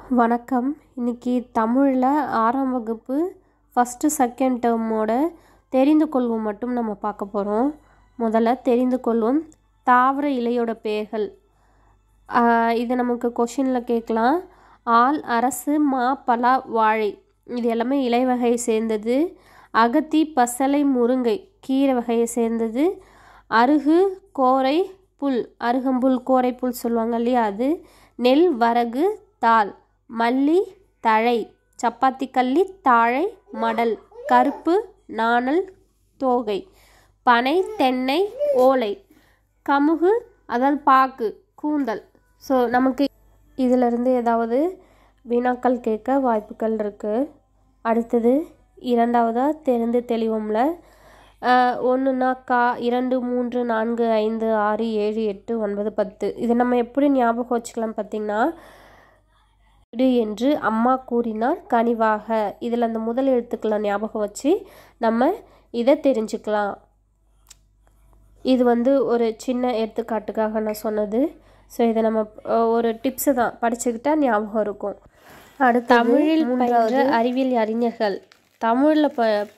வணக்கம். இன்றைக்கி தமிழில் 6ஆம் வகுப்பு ஃபஸ்ட்டு செகண்ட் டேர்மோட தெரிந்து கொள்வோம் மட்டும் நம்ம பார்க்க போகிறோம். முதல்ல தெரிந்து கொள்வோம் தாவர இலையோட பெயர்கள். இது நமக்கு கொஷினில் கேட்கலாம். ஆல், அரசு, மா, பலா, வாழை இது எல்லாமே இலை வகையை சேர்ந்தது. அகத்தி, பசலை, முருங்கை கீரை வகையை சேர்ந்தது. அருகு, கோரை, புல் அருகம்புல் கோரைப்புல் சொல்லுவாங்க இல்லையா அது. நெல், வரகு, தாள், மல்லி, தழை, சப்பாத்தி கள்ளி, தாழை, மடல், கருப்பு, நாணல், தோகை, பனை, தென்னை, ஓலை, கமுகு அதாவது பாக்கு, கூந்தல். ஸோ நமக்கு இதிலிருந்து ஏதாவது வினாக்கள் கேட்க வாய்ப்புகள் இருக்குது. அடுத்தது இரண்டாவதாக தெரிந்து தெளிவோம்ல. 1னா கா, 2, 3, 4, 5, 6, 7, 8, 9, 10 இதை நம்ம எப்படி ஞாபகம் வச்சுக்கலாம் பார்த்திங்கன்னா, என்று அம்மா கூறினார் கனிவாக. இதில் அந்த முதல் எழுத்துக்களை ஞாபகம் வச்சு நம்ம இதை தெரிஞ்சுக்கலாம். இது ஒரு சின்ன எடுத்துக்காட்டுக்காக நான் சொன்னது. ஸோ இதை நம்ம ஒரு டிப்ஸு தான் படிச்சுக்கிட்டா ஞாபகம் இருக்கும். அடுத்து தமிழில் பயின்ற அறிவியல் அறிஞர்கள். தமிழில்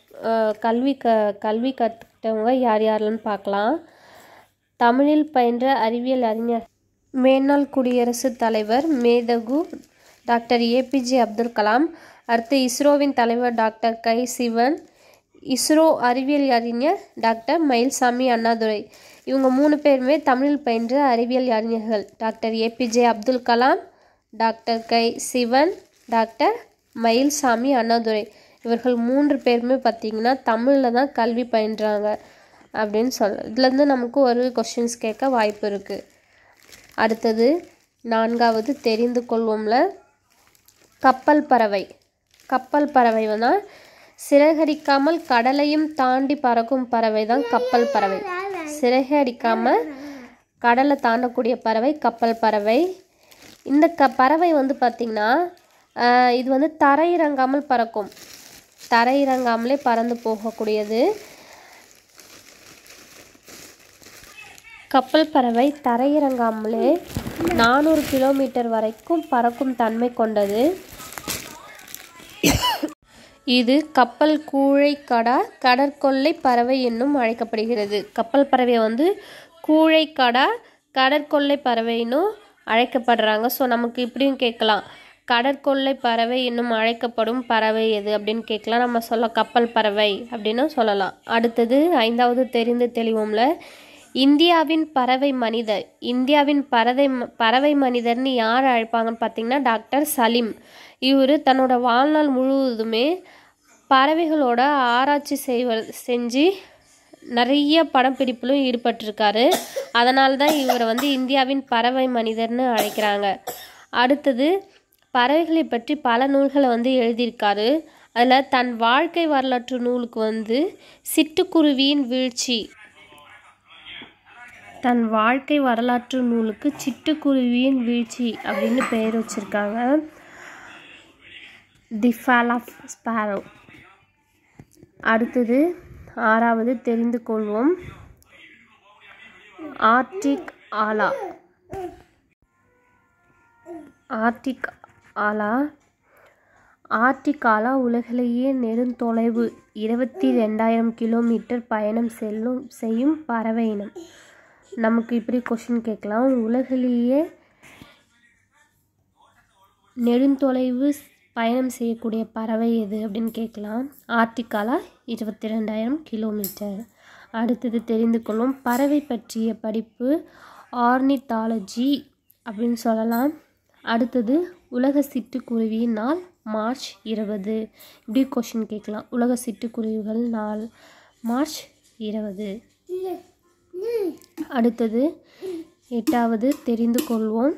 கல்வி கற்றுக்கிட்டவங்க யார் யாருன்னு பார்க்கலாம். தமிழில் பயின்ற அறிவியல் அறிஞர் மேனாள் குடியரசுத் தலைவர் மேதகு டாக்டர் ஏபிஜே அப்துல் கலாம். அடுத்து இஸ்ரோவின் தலைவர் டாக்டர் கை சிவன். இஸ்ரோ அறிவியல் அறிஞர் டாக்டர் மயில்சாமி அண்ணாதுரை. இவங்க 3 பேருமே தமிழில் பயின்ற அறிவியல் அறிஞர்கள். Doctor APJ Abdul Kalam, doctor K Sivan, doctor Mylswamy Annadurai. இவர்கள் 3 பேருமே பார்த்திங்கன்னா தமிழில் தான் கல்வி பயின்றாங்க அப்படின்னு இதுலேருந்து நமக்கு ஒரு கொஷின்ஸ் கேட்க வாய்ப்பு இருக்குது. அடுத்தது 4வது தெரிந்து கொள்வோம்ல. கப்பல் பறவை. கப்பல் பறவை சிறகடிக்காமல் கடலையும் தாண்டி பறக்கும் பறவை தான் கப்பல் பறவை. சிறகடிக்காமல் கடலை தாண்டக்கூடிய பறவை கப்பல் பறவை. இந்த பறவை பார்த்திங்கன்னா இது தரையிறங்காமல் பறக்கும். தரையிறங்காமலே பறந்து போகக்கூடியது. கப்பல் பறவை தரையிறங்காமலே 400 கிலோமீட்டர் வரைக்கும் பறக்கும் தன்மை கொண்டது. இது கப்பல் கூழைக்கடா கடற்கொள்ளை பறவை என்னும் அழைக்கப்படுகிறது. கப்பல் பறவை கூழைக்கடா கடற்கொள்ளை பறவைன்னும் அழைக்கப்படுறாங்க. ஸோ நமக்கு இப்படியும் கேட்கலாம், கடற்கொள்ளை பறவை என்னும் அழைக்கப்படும் பறவை எது அப்படின்னு கேட்கலாம். நம்ம சொல்ல கப்பல் பறவை அப்படின்னு சொல்லலாம். அடுத்தது 5வது தெரிந்து தெளிவோம்ல. இந்தியாவின் பறவை மனிதர். இந்தியாவின் பறவை மனிதர்னு யார் அழைப்பாங்கன்னு பார்த்தீங்கன்னா டாக்டர் சலீம். இவர் தன்னோட வாழ்நாள் முழுவதுமே பறவைகளோட ஆராய்ச்சி செஞ்சு நிறைய படப்பிடிப்பிலும் ஈடுபட்டிருக்காரு. அதனால தான் இவரை இந்தியாவின் பறவை மனிதர்னு அழைக்கிறாங்க. அடுத்தது பறவைகளை பற்றி பல நூல்களை எழுதியிருக்காரு. அதில் தன் வாழ்க்கை வரலாற்று நூலுக்கு சிட்டுக்குருவியின் வீழ்ச்சி தன் வாழ்க்கை வரலாற்று நூலுக்கு சிட்டுக்குருவியின் வீழ்ச்சி அப்படின்னு பெயர் வச்சுருக்காங்க. The fall of sparrow. அடுத்தது 6வது தெரிந்து கொள்வோம். ஆர்டிக் ஆலா. ஆர்டிக் ஆலா. ஆர்டிக் ஆலா உலகிலேயே நெடுந்தொலைவு 22,000 கிலோமீட்டர் பயணம் செய்யும் பறவை இனம். நமக்கு இப்படி கொஷின் கேட்கலாம், உலகிலேயே நெடுந்தொலைவு பயணம் செய்யக்கூடிய பறவை எது அப்படின்னு கேட்கலாம். ஆர்டிக் ஆலா 22,000 கிலோமீட்டர். அடுத்தது தெரிந்து கொள்ளும் பறவை பற்றிய படிப்பு ஆர்னித்தாலஜி அப்படின்னு சொல்லலாம். அடுத்தது உலக சிட்டுக்குருவியின் நாள் மார்ச் 20. இப்படி கொஷின் கேட்கலாம், உலக சிட்டுக்குருவிகள் நாள் மார்ச் 20. அடுத்தது 8வது தெரிந்து கொள்வோம்.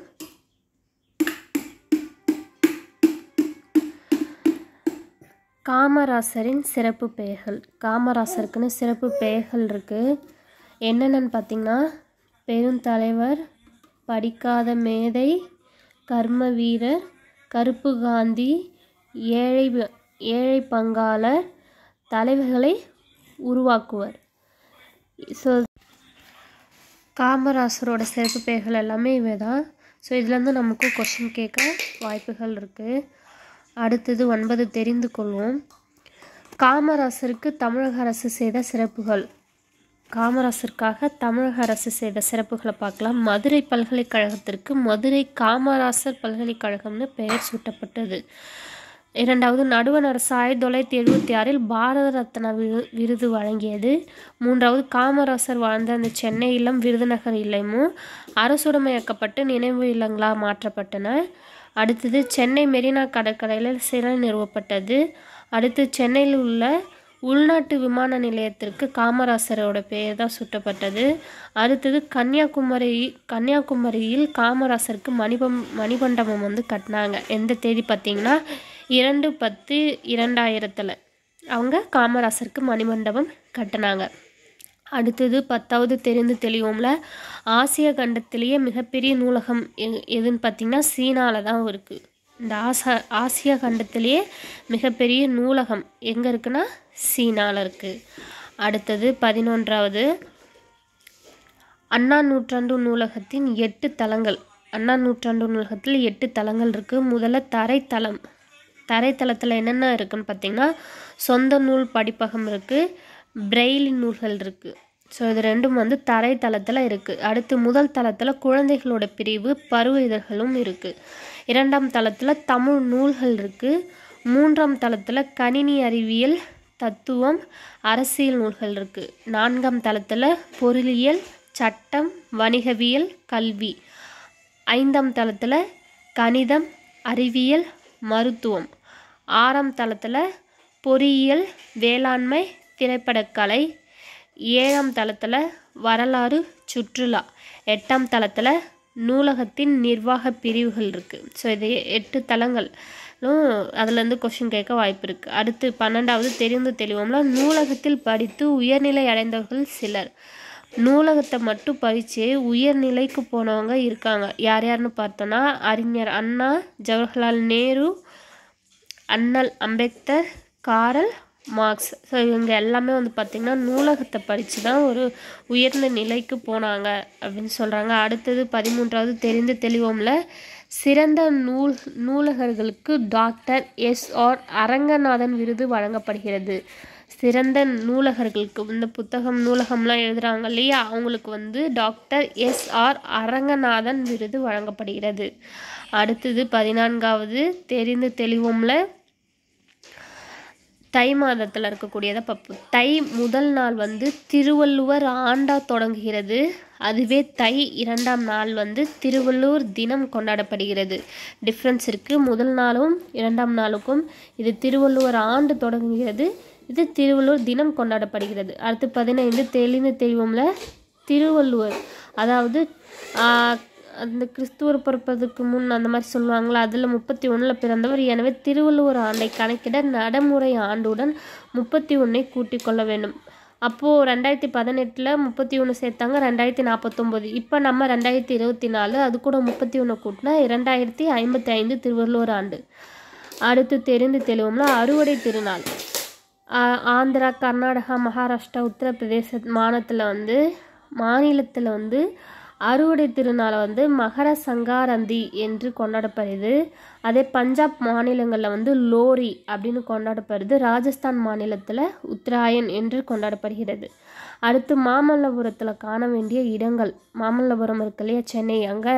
காமராசரின் சிறப்பு பெயர்கள். காமராசருக்குன்னு சிறப்பு பெயர்கள் இருக்குது. என்னென்னு பார்த்திங்கன்னா பெருந்தலைவர், படிக்காத மேதை, கர்ம வீரர், கருப்பு காந்தி, ஏழை பங்காளர், தலைவர்களை உருவாக்குவர். ஸோ காமராசரோட சிறப்பு பெயர்கள் எல்லாமே இவை தான். ஸோ இதுலேருந்து நமக்கு கொஷின் கேட்க வாய்ப்புகள் இருக்குது. அடுத்தது 9 தெரிந்து கொள்வோம். காமராசருக்கு தமிழக அரசு செய்த சிறப்புகள். காமராசருக்காக தமிழக அரசு செய்த சிறப்புகளை பார்க்கலாம். மதுரை பல்கலைக்கழகத்திற்கு மதுரை காமராசர் பல்கலைக்கழகம்னு பெயர் சூட்டப்பட்டது. 2வது, நடுவண் அரசு 1976 பாரத ரத்னா விருது வழங்கியது. 3வது, காமராசர் வாழ்ந்த அந்த சென்னை இல்லம் விருதுநகர் இல்லமும் அரசுடைமையாக்கப்பட்டு நினைவு இல்லங்களாக மாற்றப்பட்டன. அடுத்தது, சென்னை மெரினா கடற்கரையில் சிறை நிறுவப்பட்டது. அடுத்து, சென்னையில் உள்ள உள்நாட்டு விமான நிலையத்திற்கு காமராசரோட பெயர் தான் சூட்டப்பட்டது. அடுத்தது, கன்னியாகுமரியில் காமராசருக்கு மணிமண்டபம் வந்து கட்டினாங்க. எந்த தேதி பார்த்திங்கன்னா 2/10/2000 அவங்க காமராசருக்கு மணிமண்டபம் கட்டினாங்க. அடுத்தது 10வது தெரிந்து தெளிவோம்ல, ஆசிய கண்டத்திலேயே மிகப்பெரிய நூலகம் எதுன்னு பார்த்திங்கன்னா சீனாவில் தான் இருக்குது. இந்த ஆசிய கண்டத்திலேயே மிகப்பெரிய நூலகம் எங்கே இருக்குன்னா சீனாவில் இருக்குது. அடுத்தது 11வது, அண்ணா நூற்றாண்டு நூலகத்தின் 8 தளங்கள். அண்ணா நூற்றாண்டு நூலகத்தில் 8 தளங்கள் இருக்குது. முதல்ல தரைத்தளத்தில் என்னென்ன இருக்குதுன்னு பார்த்திங்கன்னா சொந்த நூல் படிப்பகம் இருக்குது, பிரெய்லி நூல்கள் இருக்குது. ஸோ இது ரெண்டும் வந்து தரைத்தளத்தில் இருக்குது. அடுத்து முதல் தளத்தில் குழந்தைகளோட பிரிவு பருவ இதழ்களும் இருக்குது. 2ஆம் தளத்தில் தமிழ் நூல்கள் இருக்குது. 3ஆம் தளத்தில் கணினி அறிவியல், தத்துவம், அரசியல் நூல்கள் இருக்குது. 4ஆம் தளத்தில் பொருளியல், சட்டம், வணிகவியல், கல்வி. 5ஆம் தளத்தில் கணிதம், அறிவியல், மருத்துவம். 6ஆம் தளத்தில் பொறியியல், வேளாண்மை, திரைப்படக்கலை. 7ஆம் தளத்தில் வரலாறு, சுற்றுலா. 8ஆம் தளத்தில் நூலகத்தின் நிர்வாக பிரிவுகள் இருக்குது. ஸோ இது 8 தளங்களும் அதுலேருந்து கொஷின் கேட்க வாய்ப்பு இருக்குது. அடுத்து 12வது தெரிந்து தெளிவோம்ல, நூலகத்தில் படித்து உயர்நிலை அடைந்தவர்கள் சிலர். நூலகத்தை மட்டும் படித்து உயர்நிலைக்கு போனவங்க இருக்காங்க. யார் யாருன்னு பார்த்தோன்னா அறிஞர் அண்ணா, ஜவஹர்லால் நேரு, அண்ணல் அம்பேத்கர், காரல் மார்க்ஸ். ஸோ இவங்க எல்லாமே வந்து பார்த்திங்கன்னா நூலகத்தை படித்து தான் ஒரு உயர்ந்த நிலைக்கு போனாங்க அப்படின்னு சொல்கிறாங்க. அடுத்தது 13வது தெரிந்து தெளிவோம்ல, சிறந்த நூலகர்களுக்கு டாக்டர் SR அரங்கநாதன் விருது வழங்கப்படுகிறது. சிறந்த நூலகர்களுக்கு இந்த நூலகம்லாம் எழுதுகிறாங்க இல்லையா, அவங்களுக்கு வந்து டாக்டர் SR அரங்கநாதன் விருது வழங்கப்படுகிறது. அடுத்தது 14வது தெரிந்து தெளிவோம்ல, தை மாதத்தில் இருக்கக்கூடியதை பார்ப்போம். தை முதல் நாள் வந்து திருவள்ளுவர் ஆண்டா தொடங்குகிறது. அதுவே தை 2ஆம் நாள் வந்து திருவள்ளுவர் தினம் கொண்டாடப்படுகிறது. டிஃப்ரென்ஸ் இருக்குது. முதல் நாளும் 2ஆம் நாளுக்கும். இது திருவள்ளுவர் ஆண்டு தொடங்குகிறது, இது திருவள்ளுவர் தினம் கொண்டாடப்படுகிறது. அடுத்து 15 தெரிந்து தெளிவோம்ல, திருவள்ளுவர் அதாவது அந்த கிறிஸ்துவர் பிறப்பதுக்கு முன் அந்த மாதிரி சொல்லுவாங்களா, அதில் 31 பிறந்தவர். எனவே திருவள்ளுவர் ஆண்டை கணக்கிட நடைமுறை ஆண்டுடன் 31 கூட்டிக் கொள்ள வேண்டும். அப்போது 2018 31 சேர்த்தாங்க, 2049. இப்போ நம்ம 2024, அது கூட 31 கூட்டினா 2055 திருவள்ளுவர் ஆண்டு. அடுத்து தெரிந்து தெளிவோம்ல, அறுவடை திருநாள். ஆந்திரா, கர்நாடகா, மகாராஷ்டிரா, உத்தரப்பிரதேச மாநிலத்தில் வந்து அறுவடை திருநாளை வந்து மகர சங்காரந்தி என்று கொண்டாடப்படுது. அதே பஞ்சாப் மாநிலங்களில் வந்து லோரி அப்படின்னு கொண்டாடப்படுது. ராஜஸ்தான் மாநிலத்தில் உத்தராயன் என்று கொண்டாடப்படுகிறது. அடுத்து மாமல்லபுரத்தில் காண வேண்டிய இடங்கள். மாமல்லபுரம் இருக்கு இல்லையா, சென்னை, அங்கே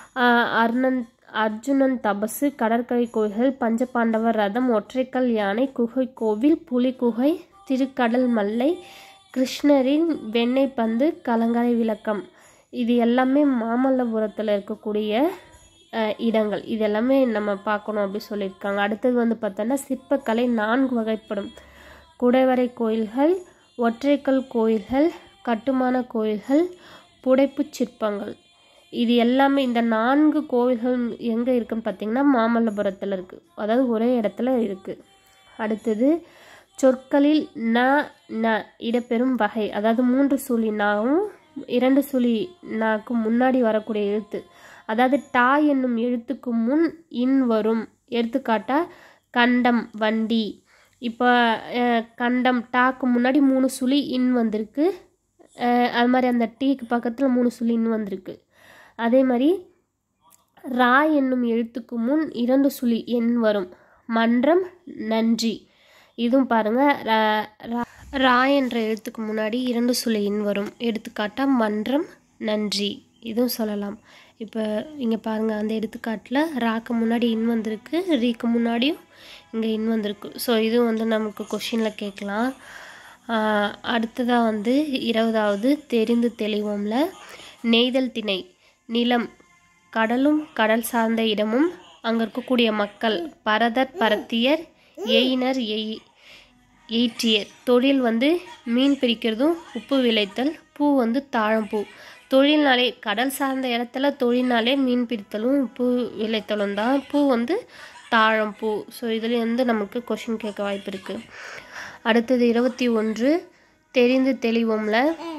அர்ஜுனன் தபசு, கடற்கரை கோயில்கள், பஞ்சபாண்டவர் ரதம், ஒற்றைக்கல் யானை, குகை கோவில், புலி குகை, திருக்கடல் மல்லை, கிருஷ்ணரின் வெண்ணெய் பந்து, கலங்கரை விளக்கம். இது எல்லாமே மாமல்லபுரத்தில் இருக்கக்கூடிய இடங்கள். இது எல்லாமே நம்ம பார்க்கணும் அப்படி சொல்லியிருக்காங்க. அடுத்தது வந்து பார்த்தோன்னா சிற்பக்கலை 4 வகைப்படும். குடைவரை கோயில்கள், ஒற்றைக்கல் கோயில்கள், கட்டுமான கோயில்கள், புடைப்பு சிற்பங்கள். இது எல்லாமே இந்த 4 கோவில்கள் எங்கே இருக்குதுன்னு பார்த்திங்கன்னா மாமல்லபுரத்தில் இருக்குது, அதாவது ஒரே இடத்துல இருக்குது. அடுத்தது சொற்களில் ந இடம்பெறும் வகை, அதாவது 3 சுழி நாவும் 2 சுழி நாக்கு முன்னாடி வரக்கூடிய எழுத்து, அதாவது டா என்னும் எழுத்துக்கு முன் இன் வரும். எடுத்துக்காட்டா கண்டம், வண்டி. இப்போ கண்டம் டாக்கு முன்னாடி 3 சுழி இன் வந்திருக்கு. அது மாதிரி அந்த டீக்கு பக்கத்தில் 3 சுழி இன் வந்திருக்கு. அதே மாதிரி ரா என்னும் எழுத்துக்கு முன் 2 சுழி எண் வரும். மன்றம், நன்றி. இதுவும் பாருங்கள், ரா என்ற எழுத்துக்கு முன்னாடி 2 சுழி எண் வரும். எடுத்துக்காட்டா மன்றம், நன்றி. இதுவும் சொல்லலாம். இப்போ இங்கே பாருங்கள், அந்த எடுத்துக்காட்டில் ராக்கு முன்னாடி இன் வந்திருக்கு, ரீக்கு முன்னாடியும் இங்கே இன் வந்திருக்கு. ஸோ இதுவும் வந்து நமக்கு கொஷினில் கேட்கலாம். அடுத்ததாக வந்து 20வது தெரிந்து தெளிவோம்ல. நெய்தல் திணை. நிலம், கடலும் கடல் சார்ந்த இடமும் அங்கே இருக்கக்கூடிய மக்கள். பரதர், பரத்தியர். எயினர், எயிற்றியர். தொழில் வந்து மீன் பிடிக்கிறதும் உப்பு விளைத்தல். பூ வந்து தாழம்பூ. தொழில்னாலே கடல் சார்ந்த இடத்துல தொழில்னாலே மீன் பிடித்தலும் உப்பு விளைத்தலும் தான். பூ வந்து தாழம்பூ. ஸோ இதில் வந்து நமக்கு கொஷின் கேட்க வாய்ப்பு இருக்குது. அடுத்தது 21 தெரிந்து தெளிவோம்ல.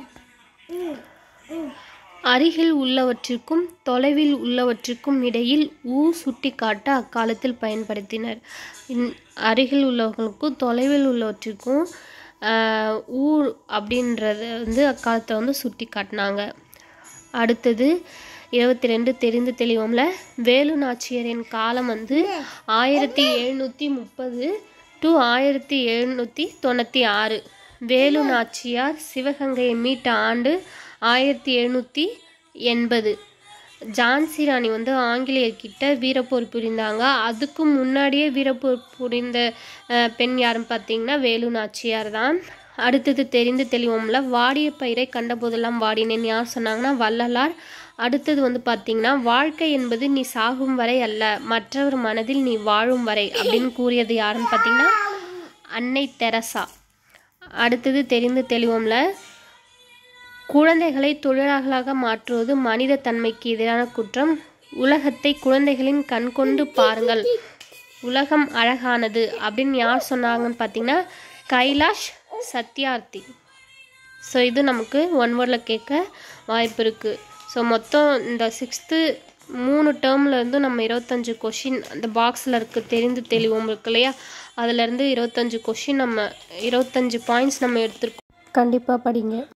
அருகில் உள்ளவற்றிற்கும் தொலைவில் உள்ளவற்றிற்கும் இடையில் ஊ சுட்டி காட்ட அக்காலத்தில் பயன்படுத்தினர். அருகில் உள்ளவர்களுக்கும் தொலைவில் உள்ளவற்றிற்கும் ஊ அப்படின்றத வந்து அக்காலத்தை வந்து சுட்டி காட்டினாங்க. அடுத்தது 22 தெரிந்து தெளிவோம்ல. வேலு நாச்சியாரின் காலம் வந்து 1730 to 1796. வேலு நாச்சியார் சிவகங்கையை மீட்ட ஆண்டு 1780. ஜான்சி ராணி வந்து ஆங்கிலேயர்கிட்ட வீரப்போர் புரிந்தாங்க. அதுக்கு முன்னாடியே வீரப்போர் புரிந்த பெண் யாருன்னு பார்த்தீங்கன்னா வேலு நாச்சியார் தான். அடுத்தது தெரிந்து தெளிவோம்ல. வாடிய பயிரை கண்டபோதெல்லாம் வாடினேன் யார் சொன்னாங்கன்னா வள்ளலார். அடுத்தது வந்து பார்த்திங்கன்னா வாழ்க்கை என்பது நீ சாகும் வரை அல்ல, மற்றவர் மனதில் நீ வாழும் வரை அப்படின்னு கூறியது யாருன்னு பார்த்தீங்கன்னா அன்னை தெரசா. அடுத்தது தெரிந்து தெளிவோம்ல. குழந்தைகளை தொழிலாளர்களாக மாற்றுவது மனித தன்மைக்கு எதிரான குற்றம். உலகத்தை குழந்தைகளின் கண் கொண்டு பாருங்கள், உலகம் அழகானது அப்படின்னு யார் சொன்னாங்கன்னு பார்த்தீங்கன்னா கைலாஷ் சத்யார்த்தி. ஸோ இது நமக்கு 1 வேர்டில் கேட்க வாய்ப்பு இருக்குது. ஸோ மொத்தம் இந்த 6th 3 டேர்ம்லேருந்து நம்ம 25 கொஷின் அந்த பாக்ஸில் இருக்குது. தெரிந்து தெளிவோம் இருக்கு இல்லையா, அதிலேருந்து 25 கொஷின் நம்ம 25 பாயிண்ட்ஸ் நம்ம எடுத்துருக்கோம். கண்டிப்பாக படிங்க.